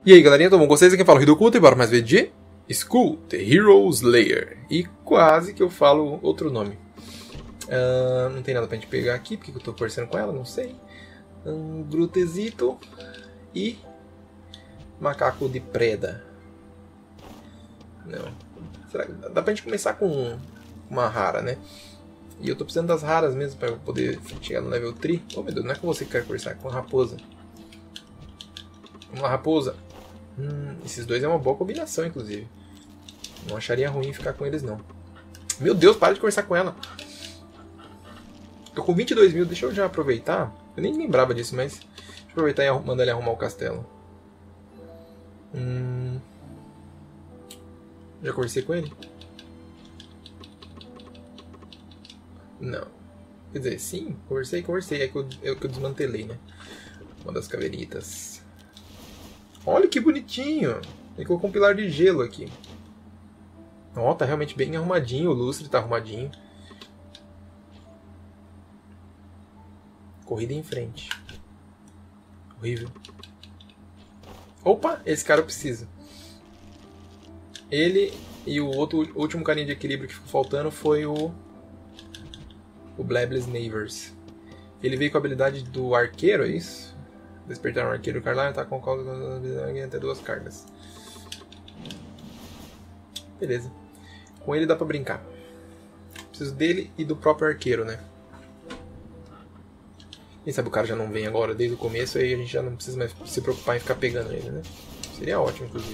E aí, galerinha, tudo bom com vocês? Aqui fala o Hidokuta e bora mais ver de School, The Hero Slayer. E quase que eu falo outro nome. Não tem nada pra gente pegar aqui, porque eu tô conversando com ela, não sei. Grutezito e Macaco de Preda. Não. Será que dá pra gente começar com uma rara, né? E eu tô precisando das raras mesmo pra eu poder chegar no level 3. Oh meu Deus, não é com você que eu quero conversar, é com a raposa. Vamos lá, raposa. Esses dois é uma boa combinação, inclusive. Não acharia ruim ficar com eles, não. Meu Deus, para de conversar com ela. Tô com 22 mil, deixa eu já aproveitar. Eu nem lembrava disso, mas deixa eu aproveitar e mandar ele arrumar o castelo. Já conversei com ele? Não. Quer dizer, sim, conversei. É que eu desmantelei, né? Uma das caveiritas. Olha que bonitinho! Ele colocou um pilar de gelo aqui. Ó, tá realmente bem arrumadinho. O lustre tá arrumadinho. Corrida em frente. Horrível. Opa! Esse cara eu preciso. Ele e o último carinha de equilíbrio que ficou faltando foi o Blabless Neighbors. Ele veio com a habilidade do arqueiro, é isso? Despertar um arqueiro Carlyle, tá com até 2 cargas. Beleza. Com ele dá pra brincar. Preciso dele e do próprio arqueiro, né? Quem sabe o cara já não vem agora desde o começo, aí a gente já não precisa mais se preocupar em ficar pegando ele, né? Seria ótimo, inclusive.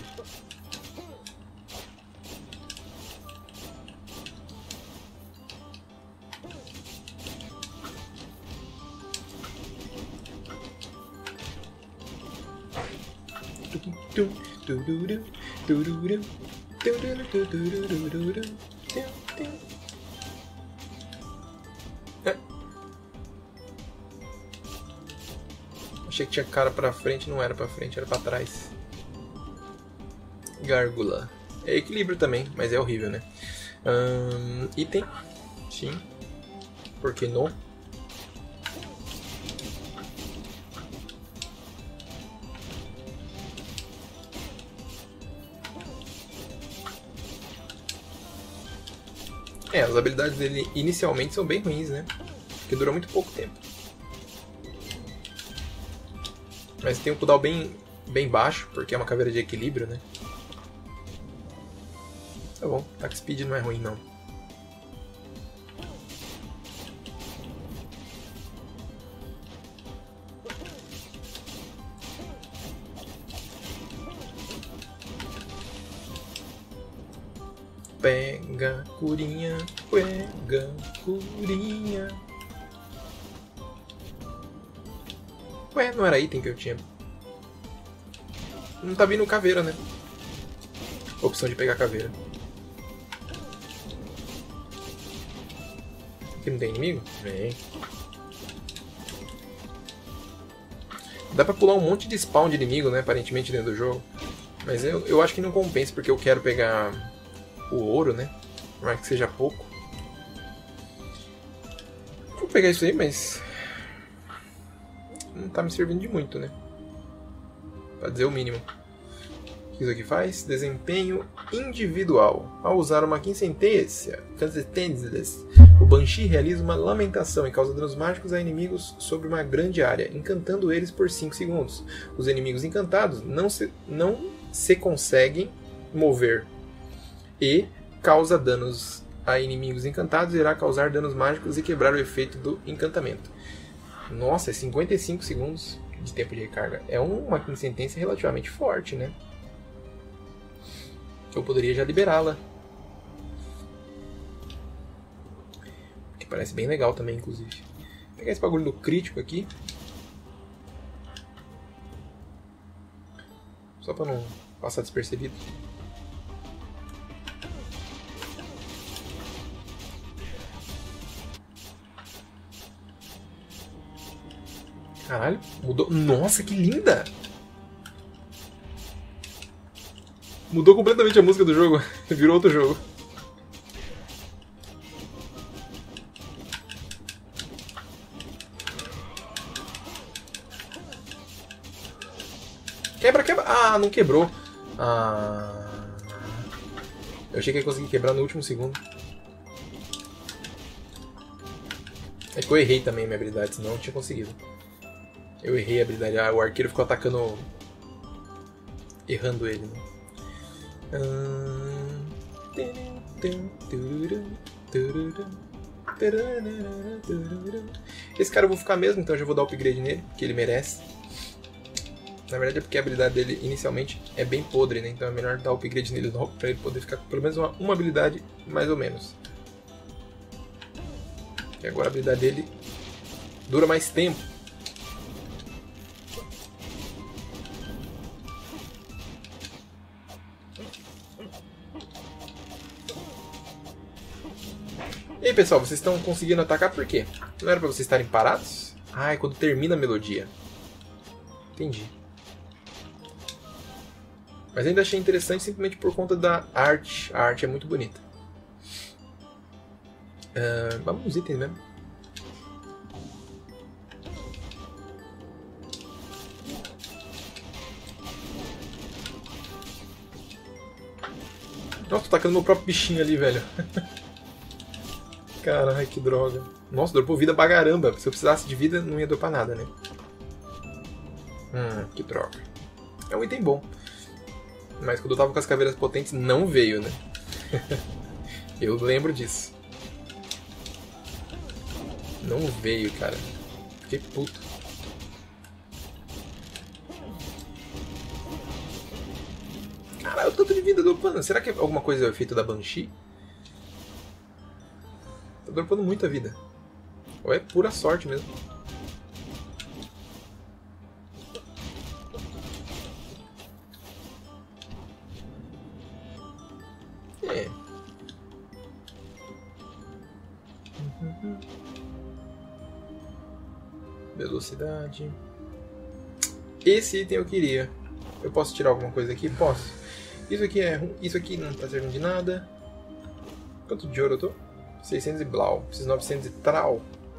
Achei que tinha cara pra frente, não era pra frente, era pra trás. Gárgula. É equilíbrio também, mas é horrível, né? Item. Sim. Por que não? As habilidades dele inicialmente são bem ruins, né? Porque dura muito pouco tempo. Mas tem um cooldown bem baixo, porque é uma caveira de equilíbrio, né? Tá bom, Attack Speed não é ruim, não. Pega curinha, pega curinha. Ué, não era item que eu tinha. Não tá vindo caveira, né? Opção de pegar caveira. Aqui não tem inimigo? Vem. Dá pra pular um monte de spawn de inimigo, né? Aparentemente dentro do jogo. Mas eu acho que não compensa, porque eu quero pegar o ouro, né? Por mais que seja pouco. Vou pegar isso aí, mas não tá me servindo de muito, né? Pra dizer o mínimo. O que isso aqui faz? Desempenho individual. Ao usar uma quincentência, o Banshee realiza uma lamentação e causa danos mágicos a inimigos sobre uma grande área, encantando eles por 5 segundos. Os inimigos encantados não se conseguem mover. E causa danos a inimigos encantados, irá causar danos mágicos e quebrar o efeito do encantamento. Nossa, é 55 segundos de tempo de recarga. É uma sentença relativamente forte, né? Eu poderia já liberá-la. Que parece bem legal também, inclusive. Vou pegar esse bagulho do crítico aqui. Só pra não passar despercebido. Caralho, mudou. Nossa, que linda! Mudou completamente a música do jogo. Virou outro jogo. Quebra, quebra. Ah, não quebrou. Ah... Eu achei que ia conseguir quebrar no último segundo. É que eu errei também a minha habilidade, senão eu não tinha conseguido. Eu errei a habilidade. Ah, o arqueiro ficou atacando... errando ele, né? Esse cara eu vou ficar mesmo, então eu já vou dar upgrade nele, que ele merece. Na verdade é porque a habilidade dele inicialmente é bem podre, né? Então é melhor dar upgrade nele logo pra ele poder ficar com pelo menos uma habilidade mais ou menos. E agora a habilidade dele dura mais tempo. E aí, pessoal, vocês estão conseguindo atacar por quê? Não era pra vocês estarem parados? Ah, é quando termina a melodia. Entendi. Mas ainda achei interessante simplesmente por conta da arte. A arte é muito bonita. Vamos nos itens mesmo. Nossa, tô tacando meu próprio bichinho ali, velho. Caralho, que droga. Nossa, dropou vida pra caramba. Se eu precisasse de vida, não ia dropar nada, né? Que droga. É um item bom. Mas quando eu tava com as caveiras potentes, não veio, né? Eu lembro disso. Não veio, cara. Fiquei puto. Caralho, o tanto de vida dropando. Será que é alguma coisa feita da Banshee? Tá dropando muita vida. Ou é pura sorte mesmo. É. Velocidade. Esse item eu queria. Eu posso tirar alguma coisa aqui? Posso. Isso aqui é ruim. Isso aqui não tá servindo de nada. Quanto de ouro eu tô? 600 e blau. Preciso 900 e trau.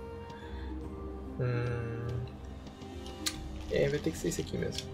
Vai ter que ser esse aqui mesmo.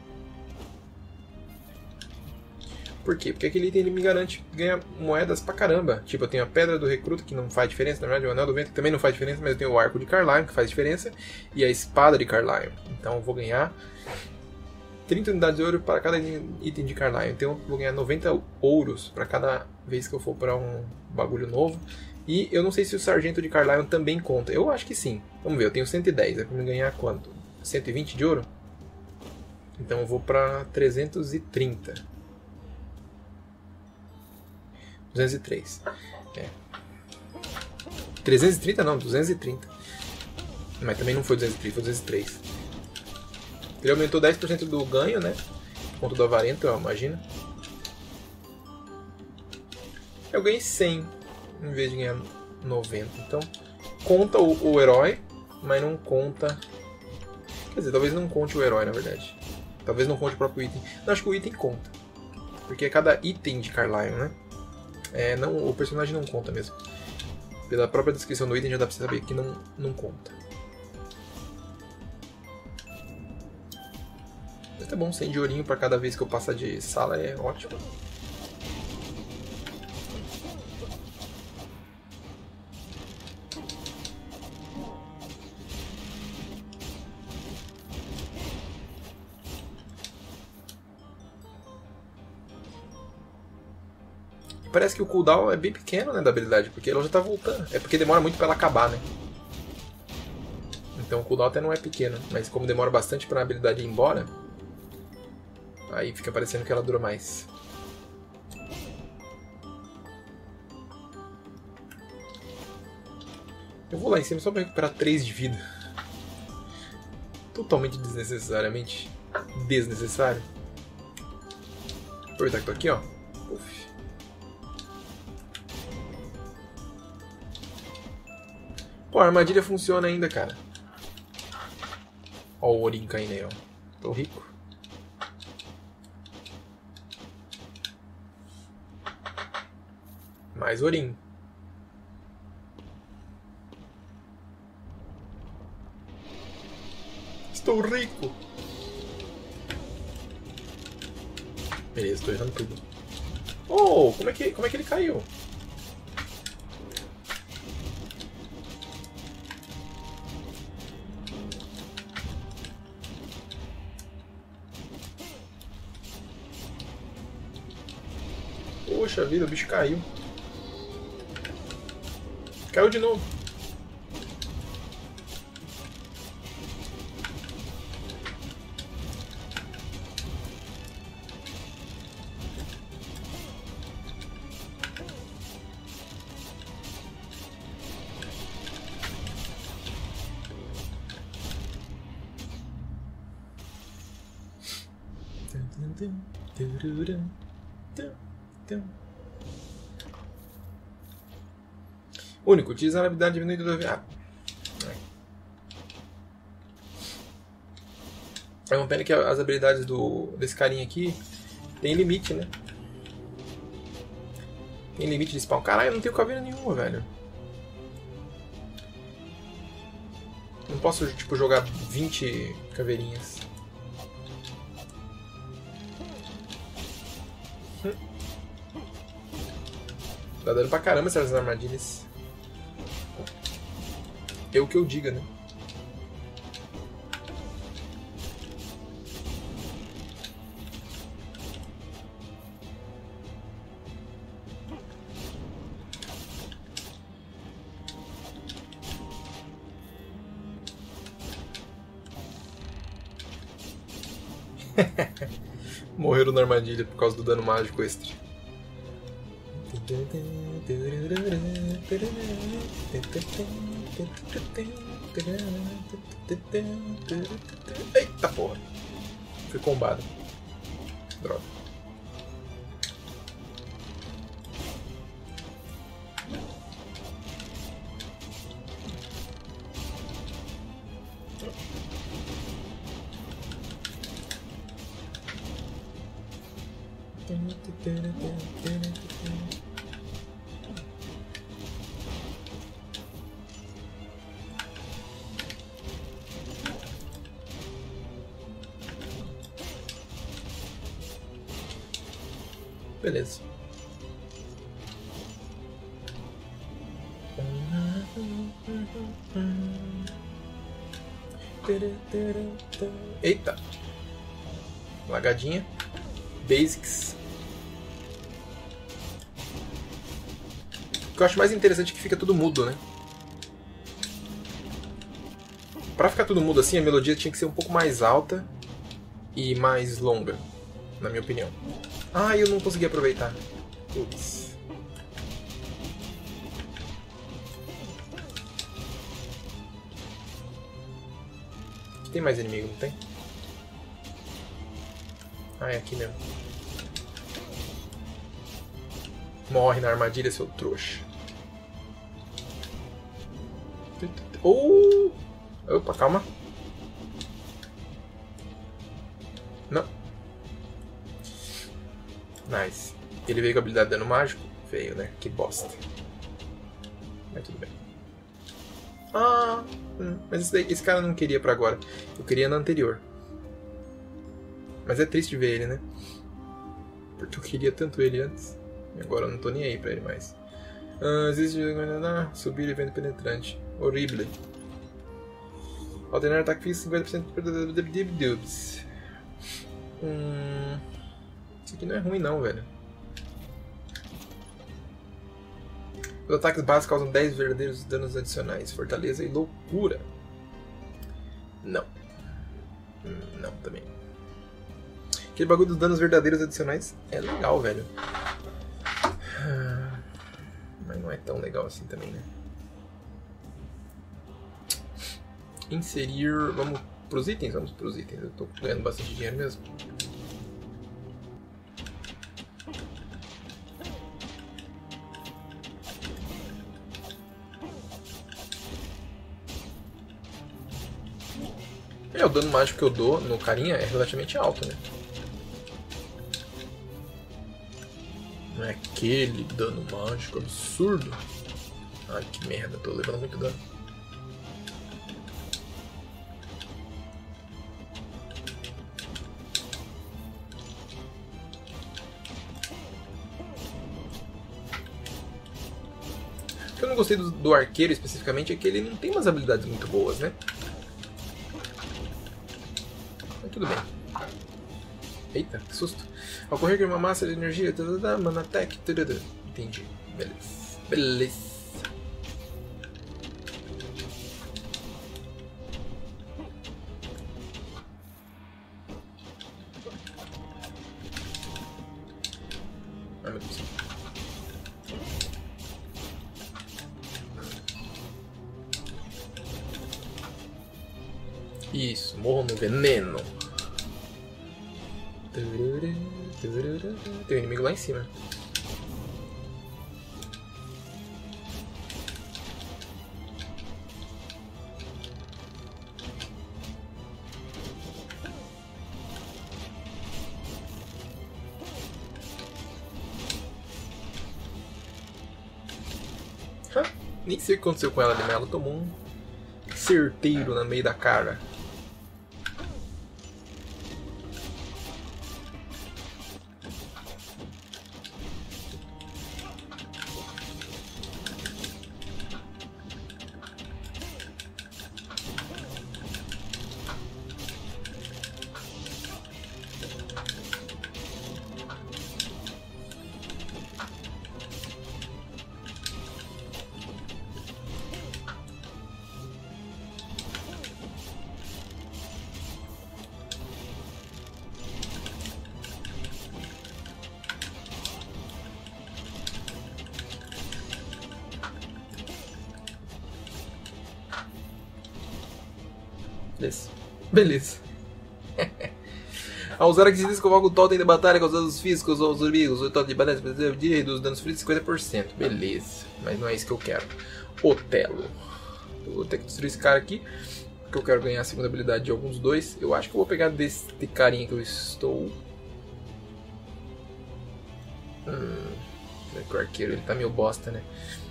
Por quê? Porque aquele item ele me garante ganhar moedas pra caramba. Tipo, eu tenho a Pedra do Recruta, que não faz diferença, na verdade, o Anel do Vento, que também não faz diferença, mas eu tenho o Arco de Carlyle, que faz diferença, e a Espada de Carlyle. Então eu vou ganhar 30 unidades de ouro para cada item de Carlyle. Então eu vou ganhar 90 ouros para cada vez que eu for para um bagulho novo. E eu não sei se o Sargento de Carlyle também conta. Eu acho que sim. Vamos ver, eu tenho 110. É para me ganhar quanto? 120 de ouro? Então eu vou para 330. 203. 330 não, 230. Mas também não foi 230, foi 203. Ele aumentou 10% do ganho, né? Por conta do avarento, imagina. Eu ganhei 100 em vez de ganhar 90. Então, conta o herói, mas não conta... Quer dizer, talvez não conte o herói, na verdade. Talvez não conte o próprio item. Não, acho que o item conta. Porque é cada item de Carlyle, né? Não, o personagem não conta mesmo. Pela própria descrição do item já dá pra saber que não conta. Mas tá bom, 100 de ourinho pra cada vez que eu passar de sala é ótimo. Parece que o cooldown é bem pequeno, né, da habilidade, porque ela já tá voltando. É porque demora muito pra ela acabar, né? Então o cooldown até não é pequeno, mas como demora bastante pra a habilidade ir embora, aí fica parecendo que ela dura mais. Eu vou lá em cima só pra recuperar 3 de vida. Totalmente desnecessariamente desnecessário. Aproveitar que tô aqui, ó. Uf. Pô, a armadilha funciona ainda, cara. Ó o ourinho caindo aí, ó. Tô rico. Mais ourinho. Estou rico. Beleza, tô errando tudo. Oh, como é que ele caiu? Poxa vida, o bicho caiu. Caiu de novo. Único, utilizar a habilidade diminuída do... É uma pena que as habilidades desse carinha aqui tem limite, né? Tem limite de spawn. Caralho, eu não tenho caveira nenhuma, velho. Não posso, tipo, jogar 20 caveirinhas. Tá dando pra caramba essas armadilhas. Eu que eu diga, né? Morreram na armadilha por causa do dano mágico extra. Eita porra! Fui combado. Droga. Beleza. Eita. Lagadinha. Basics. O que eu acho mais interessante é que fica tudo mudo, né? Pra ficar tudo mudo assim, a melodia tinha que ser um pouco mais alta e mais longa, na minha opinião. Ah, eu não consegui aproveitar. Putz. Aqui tem mais inimigo, não tem? Ah, é aqui mesmo. Morre na armadilha, seu trouxa. Oh! Opa, calma. Não. Nice. Ele veio com a habilidade de dano mágico? Veio, né? Que bosta. Mas tudo bem. Ah! Mas esse cara eu não queria pra agora. Eu queria na anterior. Mas é triste ver ele, né? Porque eu queria tanto ele antes. E agora eu não tô nem aí pra ele mais. Existe... Subir evento penetrante. Horrible. Alternar ataque físico 50% de... Isso aqui não é ruim não, velho. Os ataques básicos causam 10 verdadeiros danos adicionais. Fortaleza e loucura. Não. Não, também. Aquele bagulho dos danos verdadeiros adicionais é legal, velho. Mas não é tão legal assim também, né? Inserir... Vamos pros itens? Vamos pros itens. Eu tô ganhando bastante dinheiro mesmo. O dano mágico que eu dou no carinha é relativamente alto, né? Não é aquele dano mágico absurdo. Ai, que merda, tô levando muito dano. que eu não gostei do arqueiro especificamente é que ele não tem umas habilidades muito boas, né? Mas tudo bem. Eita, que susto. Ao correr que uma massa de energia, mana attack, entendi. Beleza. Beleza. Ai, meu Deus. Isso, morro no veneno. Tem um inimigo lá em cima. Nem sei o que aconteceu com ela ali, mas ela tomou um certeiro no meio da cara. Beleza. Ao usar a aquisição convoca o totem de batalha causando os físicos ou os inimigos. O totem de batalha reduz os danos físicos 50%. Beleza. Mas não é isso que eu quero. Otelo. Eu vou ter que destruir esse cara aqui. Porque eu quero ganhar a segunda habilidade de alguns dois. Eu acho que eu vou pegar desse carinha que eu estou. O arqueiro ele tá meio bosta, né?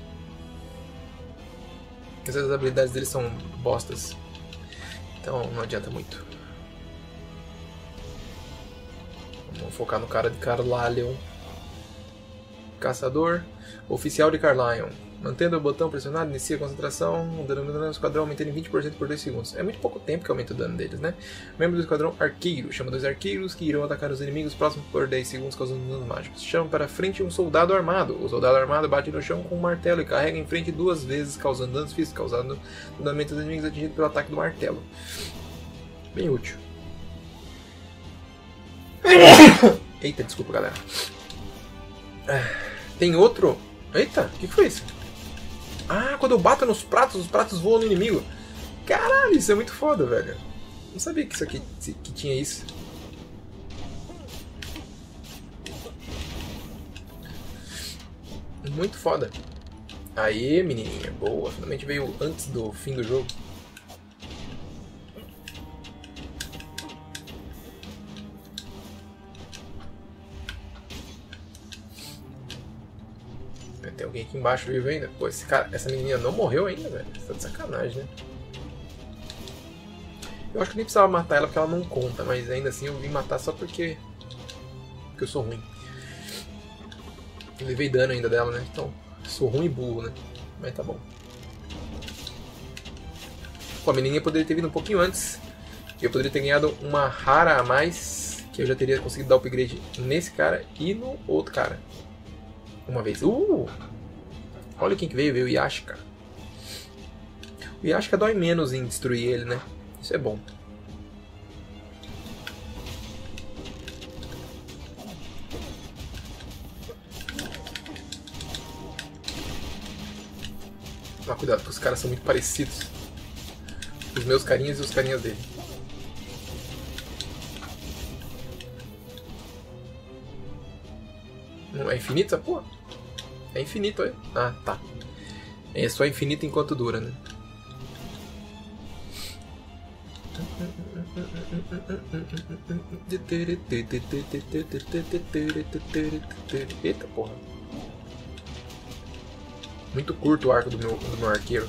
Essas habilidades dele são bostas. Então não adianta muito. Vamos focar no cara de Carlion. Caçador. Oficial de Carlion. Mantendo o botão pressionado, inicia a concentração. O dano do esquadrão aumentando em 20% por 2 segundos. É muito pouco tempo que aumenta o dano deles, né? Membro do esquadrão arqueiro. Chama 2 arqueiros que irão atacar os inimigos próximos por 10 segundos causando danos mágicos. Chama para frente um soldado armado. O soldado armado bate no chão com um martelo e carrega em frente 2 vezes, causando danos físicos, causando dano dos inimigos atingidos pelo ataque do martelo. Bem útil. Eita, desculpa, galera. Tem outro? Eita, o que foi isso? Ah, quando eu bato nos pratos, os pratos voam no inimigo. Caralho, isso é muito foda, velho. Não sabia que isso aqui que tinha isso. Muito foda. Aê, menininha. Boa. Finalmente veio antes do fim do jogo. Tem alguém aqui embaixo vivo ainda? Pô, essa menininha não morreu ainda, velho. Isso tá de sacanagem, né? Eu acho que nem precisava matar ela porque ela não conta, mas ainda assim eu vim matar só porque eu sou ruim. Eu levei dano ainda dela, né? Então, sou ruim e burro, né? Mas tá bom. Pô, a menininha poderia ter vindo um pouquinho antes. Eu poderia ter ganhado uma rara a mais, que eu já teria conseguido dar upgrade nesse cara e no outro cara. Uma vez. Olha quem que veio. Veio o Yashka. O Yashka dói menos em destruir ele, né? Isso é bom. Toma cuidado, porque os caras são muito parecidos. Os meus carinhas e os carinhas dele. Não é infinito essa porra? É infinito, é? Ah, tá. É só infinito enquanto dura, né? Eita porra. Muito curto o arco do meu arqueiro.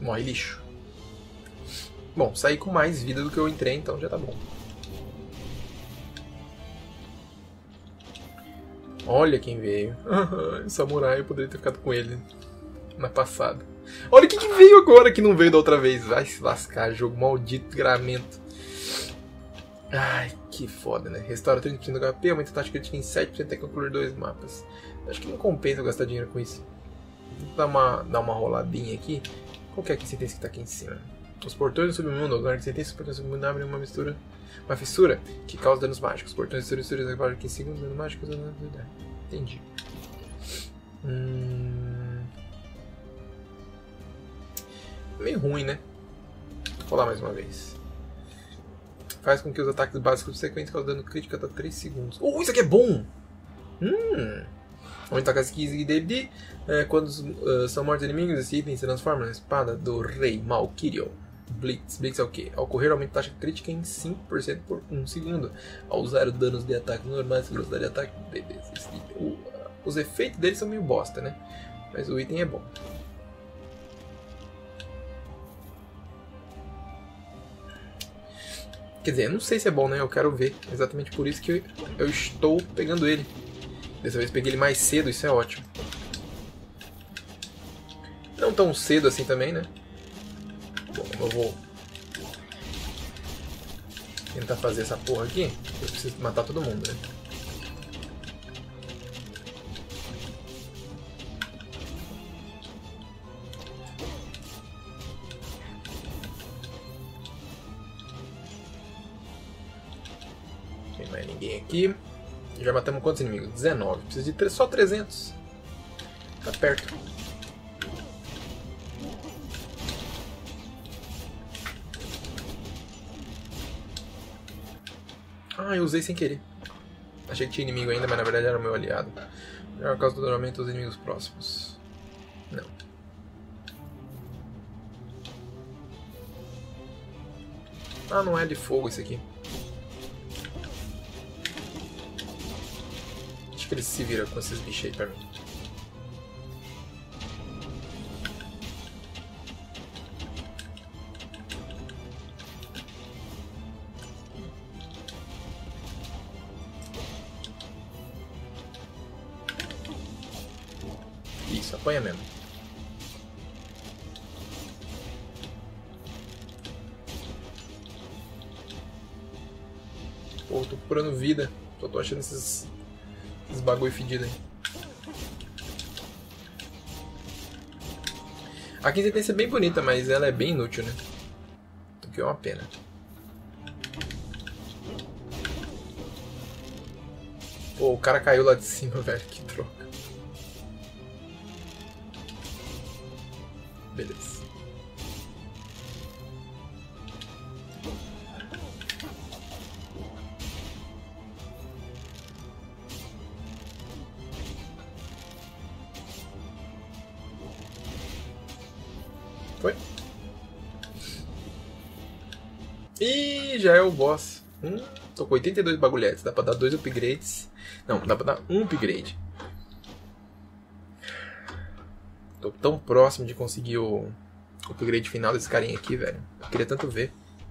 Morre, lixo. Bom, saí com mais vida do que eu entrei, então já tá bom. Olha quem veio. Samurai, eu poderia ter ficado com ele na passada. Olha o que veio agora que não veio da outra vez. Vai se lascar, jogo maldito, gramento. Ai, que foda, né? Restaura 30% do HP, aumenta a taxa crítica em 7% até concluir 2 mapas. Acho que não compensa eu gastar dinheiro com isso. Vou dar uma roladinha aqui. Qual que é a sentença que tá aqui em cima? Os portões do submundo, ao lugar de sentença, os portões do submundo abrem uma fissura que causa danos mágicos. Os portões do submundo abrem aqui em segundos, danos mágicos. Entendi. Meio ruim, né? Vou falar mais uma vez. Faz com que os ataques básicos subsequentes causem dano crítico até 3 segundos. Isso aqui é bom! Aumenta a casquise de quando são mortos inimigos, esse item se transforma na espada do rei Malkirio. Blitz é o que? Ao correr, aumenta a taxa crítica em 5% por 1 segundo. Ao usar danos de ataque normais, velocidade de ataque. Os efeitos deles são meio bosta, né? Mas o item é bom. Quer dizer, eu não sei se é bom, né? Eu quero ver. Exatamente por isso que eu estou pegando ele. Dessa vez peguei ele mais cedo, isso é ótimo. Não tão cedo assim também, né? Bom, eu vou tentar fazer essa porra aqui. Eu preciso matar todo mundo, né? Não tem mais ninguém aqui. Já matamos quantos inimigos? 19. Preciso de só 300. Tá perto. Eu usei sem querer. Achei que tinha inimigo ainda, mas na verdade era o meu aliado. Melhor causa do douramento dos inimigos próximos. Não. Não é de fogo esse aqui. Acho que ele se vira com esses bichos aí pra mim. Isso, apanha mesmo. Pô, tô procurando vida. Só tô achando esses bagulho fedido aí. A sentença é bem bonita, mas ela é bem inútil, né? O que é uma pena. Pô, o cara caiu lá de cima, velho. Que troca. Beleza. Foi? E já é o boss. Tô com 82 bagulhetes. Dá pra dar 2 upgrades. Não, dá pra dar 1 upgrade. Tô tão próximo de conseguir o upgrade final desse carinha aqui, velho. Eu queria tanto ver.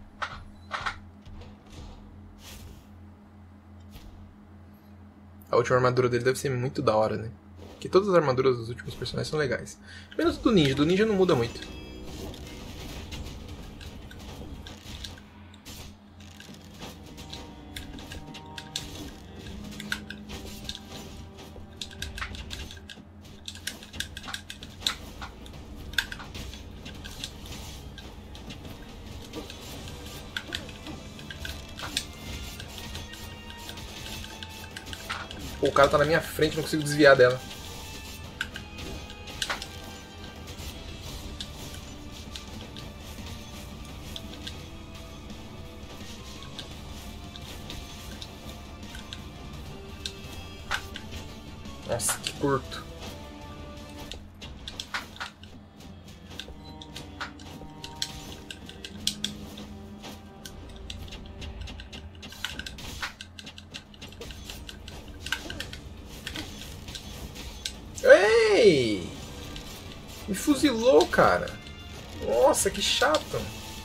A última armadura dele deve ser muito da hora, né? Porque todas as armaduras dos últimos personagens são legais. Menos do ninja. Do ninja não muda muito. Pô, o cara tá na minha frente, não consigo desviar dela. Nossa, que curto. Ei! Me fuzilou, cara. Nossa, que chato.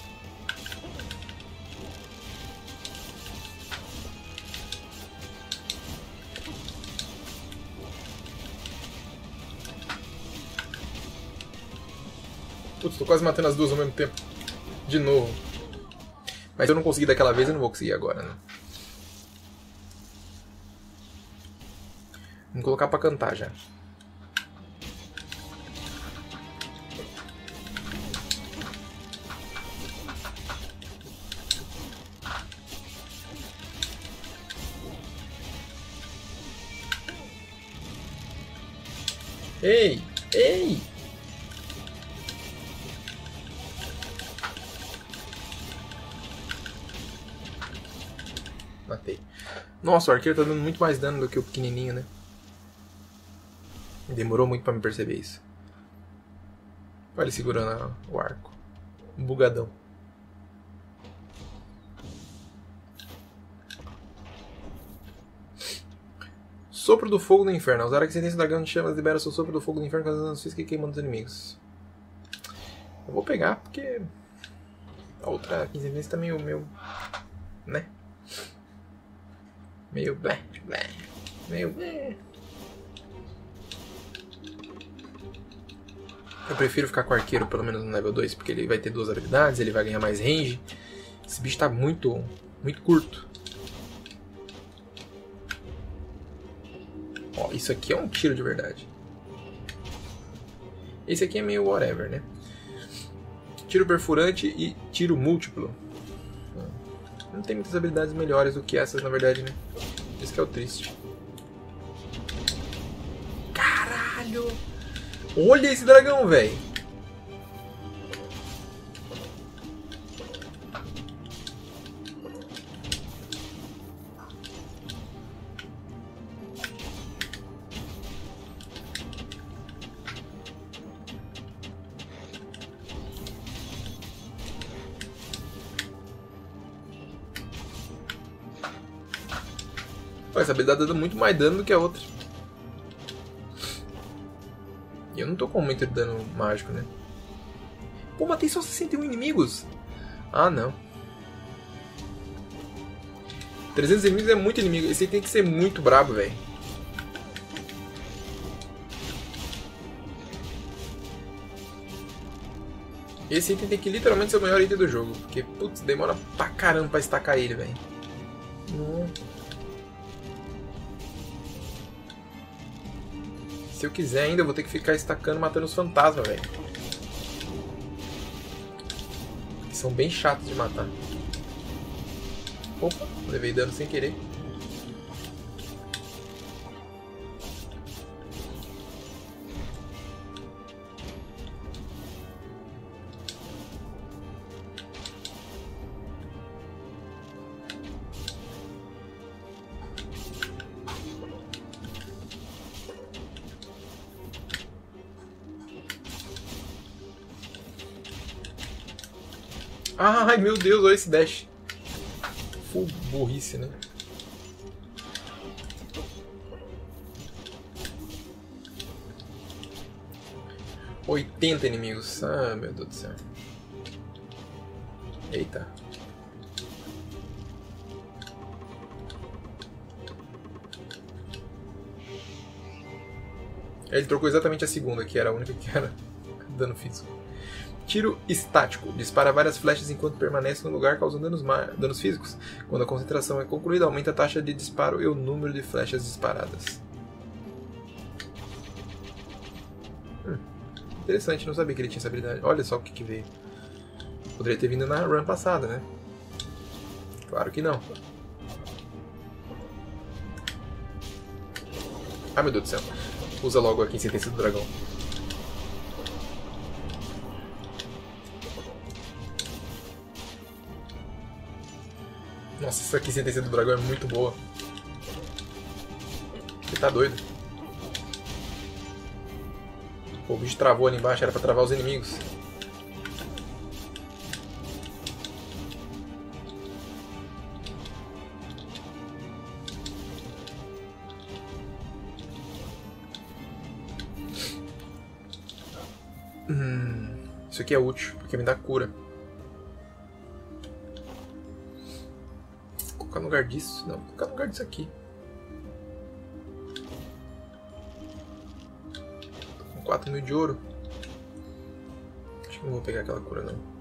Putz, tô quase matando as duas ao mesmo tempo. De novo. Mas se eu não consegui daquela vez, eu não vou conseguir agora, né? Vamos colocar pra cantar já. Ei! Ei! Matei. Nossa, o arqueiro tá dando muito mais dano do que o pequenininho, né? Demorou muito pra me perceber isso. Olha ele segurando o arco. Um bugadão. Sopro do fogo do inferno. Ao usar a resistência do dragão de chamas, libera seu sopro do fogo do inferno causando danos físicos e queimando os inimigos. Eu vou pegar porque a outra resistência tá meio... né? Meio blé, blé. Meio blé. Eu prefiro ficar com o arqueiro pelo menos no level 2, porque ele vai ter duas habilidades, ele vai ganhar mais range. Esse bicho tá muito curto. Ó, isso aqui é um tiro de verdade. Esse aqui é meio whatever, né? Tiro perfurante e tiro múltiplo. Não tem muitas habilidades melhores do que essas, na verdade, né? Isso que é o triste. Caralho! Olha esse dragão, velho! Essa habilidade tá dando muito mais dano do que a outra. E eu não tô com muito dano mágico, né? Pô, matei só 61 inimigos. Ah, não. 300 inimigos é muito inimigo. Esse aí tem que ser muito brabo, velho. Esse item tem que literalmente ser o melhor item do jogo. Porque, putz, demora pra caramba pra estacar ele, velho. Se eu quiser ainda, eu vou ter que ficar estacando, matando os fantasmas, velho. São bem chatos de matar. Opa, levei dano sem querer. Ai, meu Deus, olha esse dash. Full burrice, né? $80 inimigos. Ah, meu Deus do céu. Eita. Ele trocou exatamente a segunda, que era a única que era dano físico. Tiro estático. Dispara várias flechas enquanto permanece no lugar, causando danos físicos. Quando a concentração é concluída, aumenta a taxa de disparo e o número de flechas disparadas. Interessante, não sabia que ele tinha essa habilidade. Olha só o que veio. Poderia ter vindo na run passada, né? Claro que não. Ah, meu Deus do céu. Usa logo aqui em sentença do dragão. Nossa, essa aqui, sentença do dragão, é muito boa. Ele tá doido. Pô, o bicho travou ali embaixo, era pra travar os inimigos. Isso aqui é útil, porque me dá cura. Vou colocar no lugar disso. Não, vou colocar no lugar disso aqui. Tô com 4.000 de ouro. Acho que não vou pegar aquela cura, não.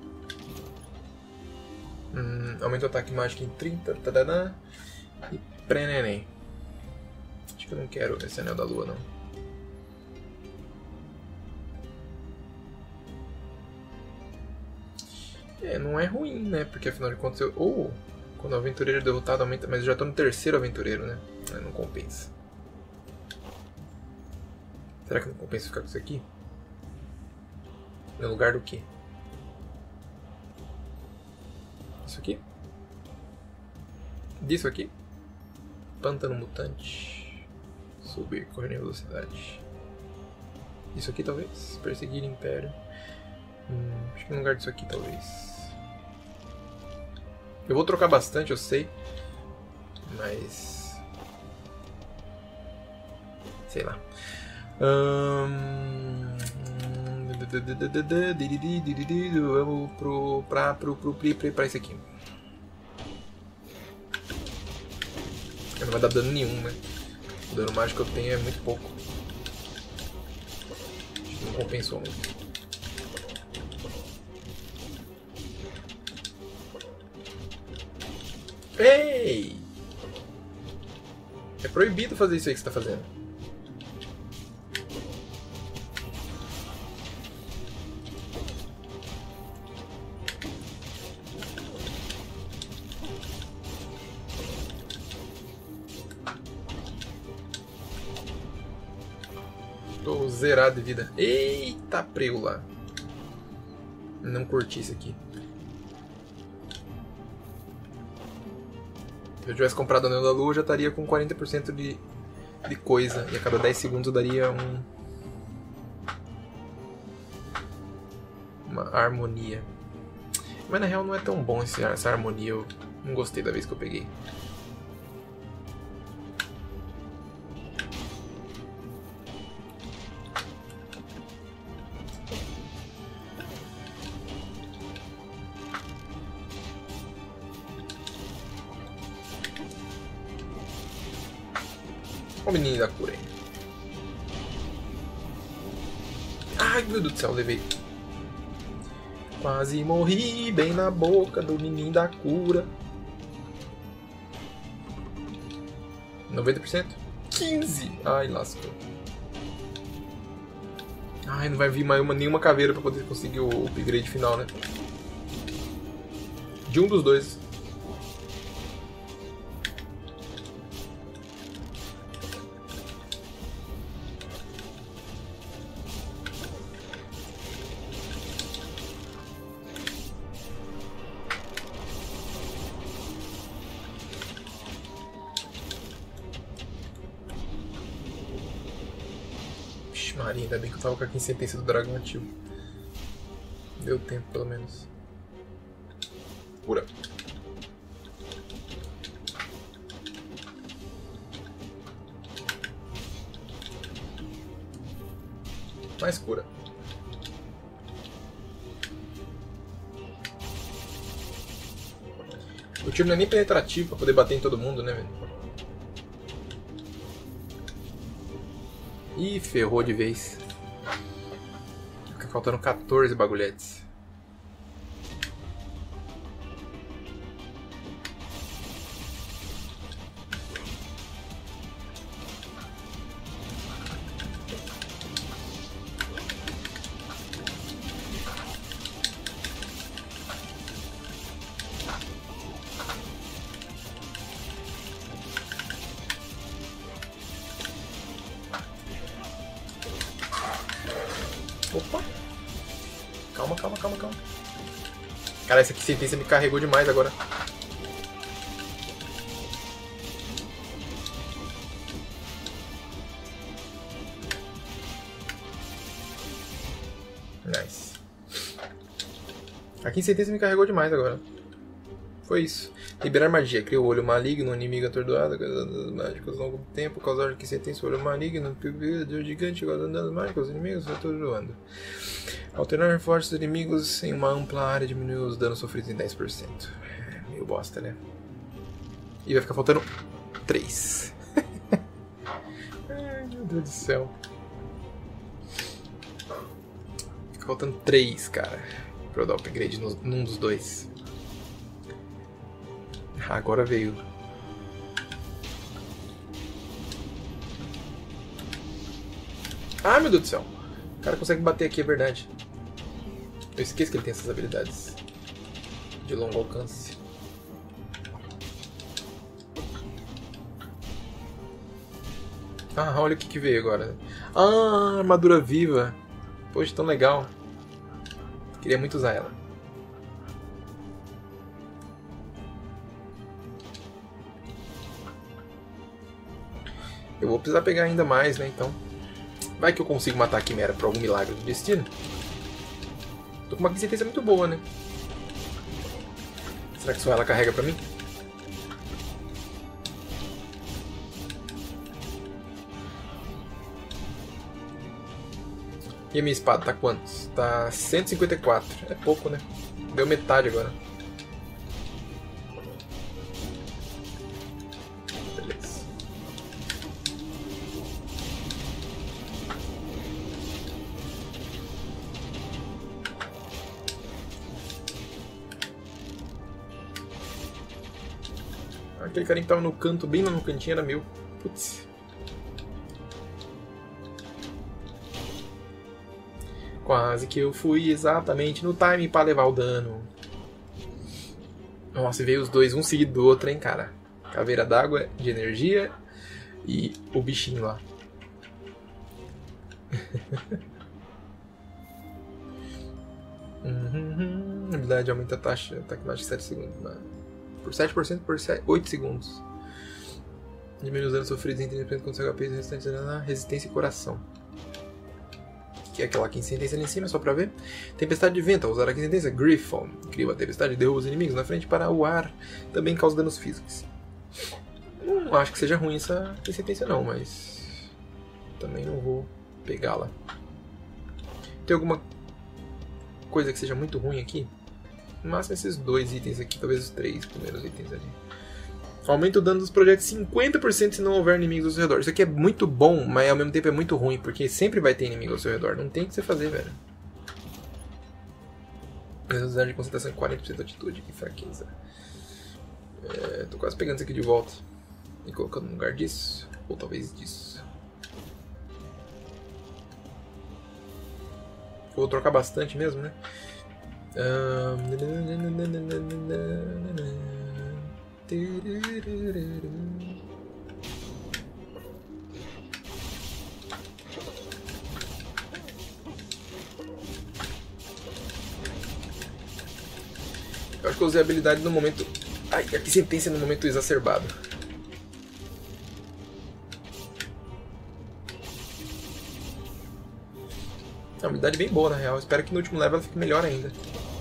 Aumenta o ataque mágico em 30. Tadadã, e pré-neném. Acho que eu não quero esse anel da lua, não. Não é ruim, né? Porque afinal de contas eu... quando o aventureiro é derrotado aumenta... Mas eu já tô no terceiro aventureiro, né? Não compensa. Será que não compensa ficar com isso aqui? No lugar do quê? Isso aqui? Disso aqui? Pântano mutante. Subir, correr em velocidade. Isso aqui talvez? Perseguir império. Acho que no lugar disso aqui talvez. Eu vou trocar bastante, eu sei. Mas... sei lá. Vamos pra esse aqui. Não vai dar dano nenhum, né? O dano mágico que eu tenho é muito pouco. Acho que não compensou muito. Ei! É proibido fazer isso aí que você tá fazendo. Tô zerado de vida. Eita preula! Não curti isso aqui. Se eu tivesse comprado o Anel da Lua, eu já estaria com 40% de coisa. E a cada 10 segundos eu daria uma harmonia. Mas na real não é tão bom essa harmonia. Eu não gostei da vez que eu peguei. Olha o menino da cura aí. Ai, meu Deus do céu, levei. Quase morri bem na boca do menino da cura. 90%? 15%! Ai, lascou. Ai, não vai vir mais nenhuma caveira pra poder conseguir o upgrade final, né? De um dos dois. Maria, ainda bem que eu tava com a quinzentência do dragão ativo. Deu tempo, pelo menos. Cura. Mais cura. O tiro não é nem penetrativo pra poder bater em todo mundo, né, velho? Ih, ferrou de vez. Fica faltando 14 bagulhetes. Opa! Calma, calma, calma, calma. Cara, essa aqui sentença me carregou demais agora. Nice. A sentença me carregou demais agora. Foi isso. Liberar magia. Cria o olho maligno, inimigo atordoado, danos mágicos ao longo do tempo, causar que sentença o olho maligno, o gigante, causando danos mágicos aos inimigos atordoando. Alternar fortes dos inimigos em uma ampla área diminui os danos sofridos em 10%. É meio bosta, né? E vai ficar faltando 3. Ai, meu Deus do céu. Fica faltando 3, cara, pra eu dar upgrade num dos dois. Agora veio. Ah, meu Deus do céu. O cara consegue bater aqui, é verdade. Eu esqueço que ele tem essas habilidades de longo alcance. Ah, olha o que veio agora. Ah, armadura viva. Poxa, tão legal. Queria muito usar ela. Eu vou precisar pegar ainda mais, né, então. Vai que eu consigo matar a Quimera por algum milagre do destino. Tô com uma resistência muito boa, né? Será que só ela carrega pra mim? E a minha espada tá quantos? Tá 154. É pouco, né? Deu metade agora. Beleza. Aquele carinha que tava no canto, bem lá no cantinho, era meu. Putz. Quase que eu fui exatamente no time pra levar o dano. Nossa, e veio os dois, um seguido do outro, hein, cara. Caveira d'água de energia e o bichinho lá. Habilidade aumenta a taxa de ataque mágico 7 segundos. Por 7% por 8 segundos. Diminui os danos sofridos em 30% com seu HP restante na resistência e coração. Que é aquela quinzentência ali em cima, só pra ver. Tempestade de vento, ao usar a quinzentência, Griffon. Cria uma tempestade e derruba os inimigos na frente para o ar. Também causa danos físicos. Não acho que seja ruim essa quinzentência não, mas... também não vou pegá-la. Tem alguma coisa que seja muito ruim aqui? No máximo esses 2 itens aqui, talvez os 3 primeiros itens ali. Aumenta o dano dos projetos 50% se não houver inimigos ao seu redor. Isso aqui é muito bom, mas ao mesmo tempo é muito ruim, porque sempre vai ter inimigo ao seu redor. Não tem o que você fazer, velho. Velocidade de concentração 40% de altitude, que fraqueza. Tô quase pegando isso aqui de volta e colocando no lugar disso, ou talvez disso. Vou trocar bastante mesmo, né? Eu acho que eu usei a habilidade no momento... Ai, aqui sentença no momento exacerbado. É uma habilidade bem boa, na real. Eu espero que no último level ela fique melhor ainda.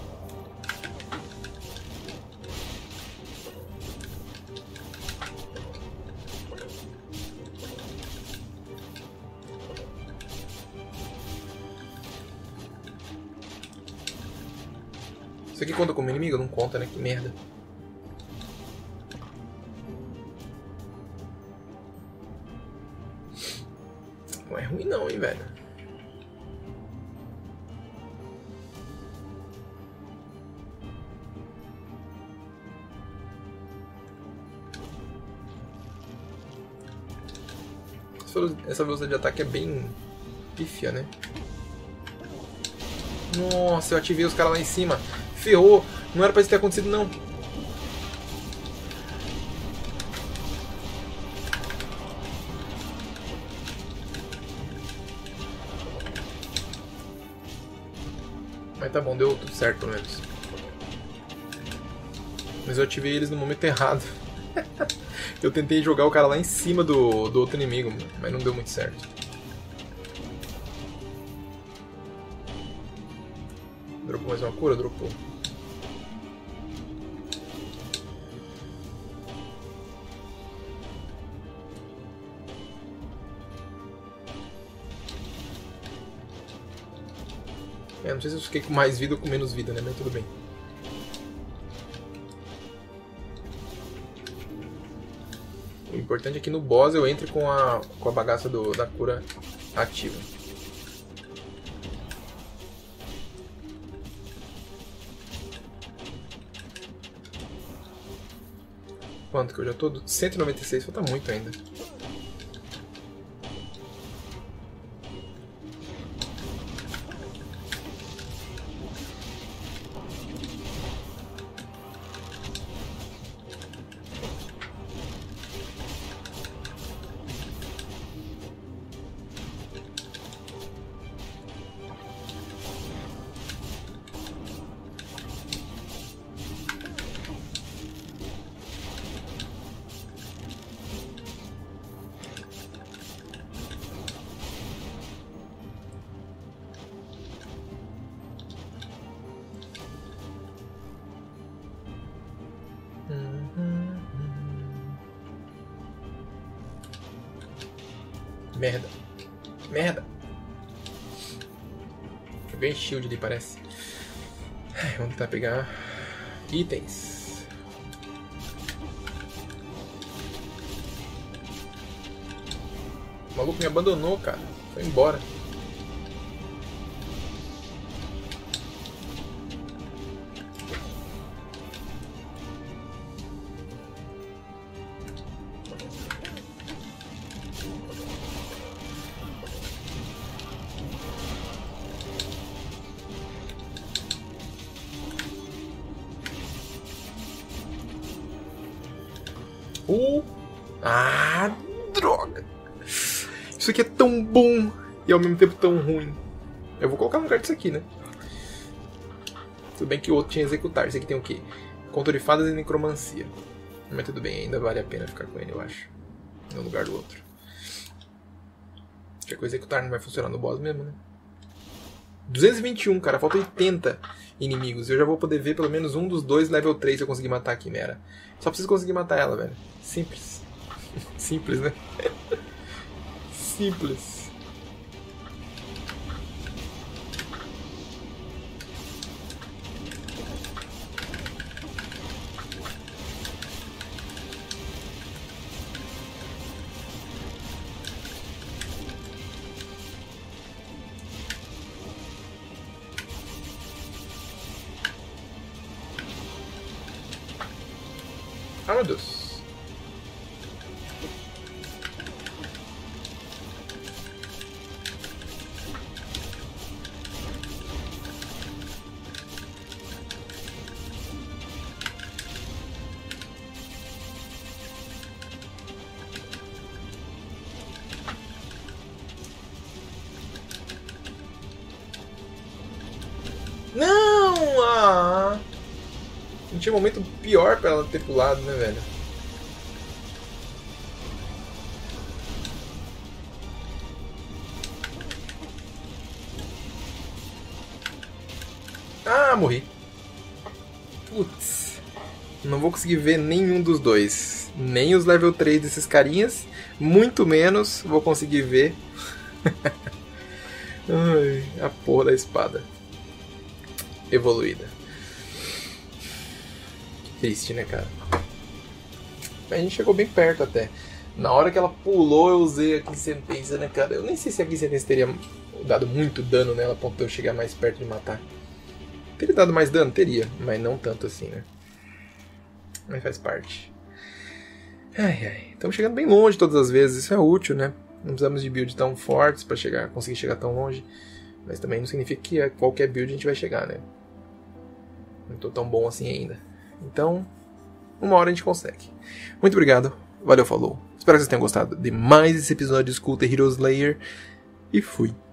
Isso aqui conta como inimigo? Não conta, né? Que merda. Não é ruim não, hein, velho. Essa velocidade de ataque é bem pífia, né? Nossa, eu ativei os caras lá em cima. Ferrou. Não era pra isso ter acontecido, não. Mas tá bom, deu tudo certo, pelo menos. Mas eu ativei eles no momento errado. Eu tentei jogar o cara lá em cima do outro inimigo, mas não deu muito certo. Dropou mais uma cura? Dropou. Não sei se eu fiquei com mais vida ou com menos vida, né? Mas tudo bem. O importante é que no boss eu entre com a bagaça da cura ativa. Quanto que eu já tô? 196, falta muito ainda. Merda. Merda. Eu ganhei shield ali, parece. Vamos tentar pegar itens. O maluco me abandonou, cara. Foi embora. Ah, droga! Isso aqui é tão bom e ao mesmo tempo tão ruim. Eu vou colocar no lugar disso aqui, né? Tudo bem que o outro tinha executar. Esse aqui tem o quê? Conto de fadas e necromancia. Mas tudo bem, ainda vale a pena ficar com ele, eu acho. No lugar do outro. Já que o executar não vai funcionar no boss mesmo, né? 221, cara. Falta 80 inimigos. Eu já vou poder ver pelo menos um dos dois level 3 se eu conseguir matar a Quimera. Só preciso conseguir matar ela, velho. Simples. Simples, né? Simples. Ah, meu Deus. Não! Ah! Não tinha momento pior pra ela ter pulado, né, velho? Ah, morri. Putz. Não vou conseguir ver nenhum dos dois. Nem os level 3 desses carinhas. Muito menos vou conseguir ver ai, a porra da espada evoluída. Triste, né, cara? Mas a gente chegou bem perto até. Na hora que ela pulou, eu usei a sentença, né, cara? Eu nem sei se a sentença teria dado muito dano nela, a ponto de eu chegar mais perto de matar. Teria dado mais dano? Teria, mas não tanto assim, né? Mas faz parte. Ai, ai. Estamos chegando bem longe todas as vezes, isso é útil, né? Não precisamos de build tão fortes para conseguir chegar tão longe. Mas também não significa que a qualquer build a gente vai chegar, né? Não estou tão bom assim ainda. Então, uma hora a gente consegue. Muito obrigado. Valeu, falou. Espero que vocês tenham gostado de mais esse episódio de Skull the Hero Slayer. E fui.